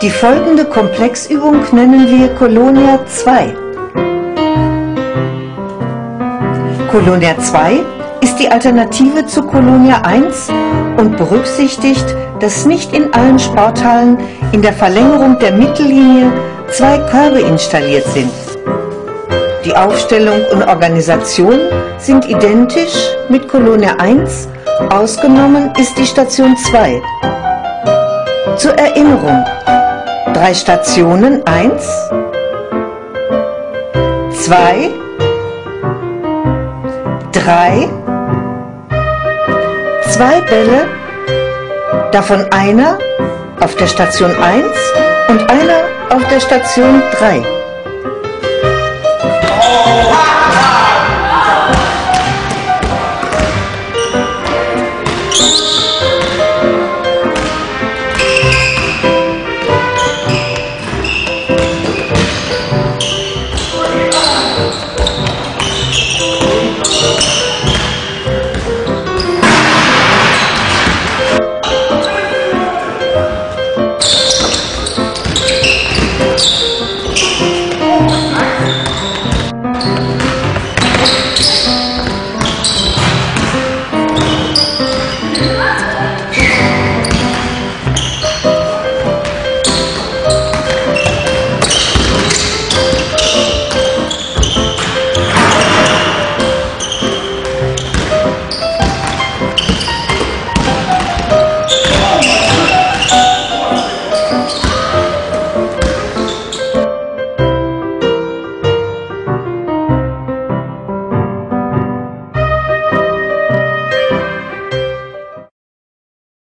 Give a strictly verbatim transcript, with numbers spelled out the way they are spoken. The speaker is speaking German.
Die folgende Komplexübung nennen wir Colonia zwei. Colonia zwei ist die Alternative zu Colonia eins und berücksichtigt, dass nicht in allen Sporthallen in der Verlängerung der Mittellinie zwei Körbe installiert sind. Die Aufstellung und Organisation sind identisch mit Colonia eins, ausgenommen ist die Station zwei. Zur Erinnerung: drei Stationen, eins, zwei, drei, zwei Bälle, davon einer auf der Station eins und einer auf der Station drei.